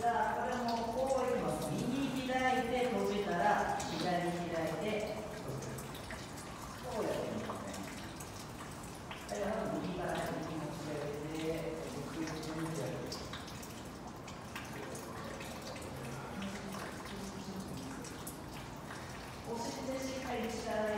じゃあこれもこういきます。右開いて閉じたら左開いてこうやってみますね。はい、右から右持ち上げて押してしっかり力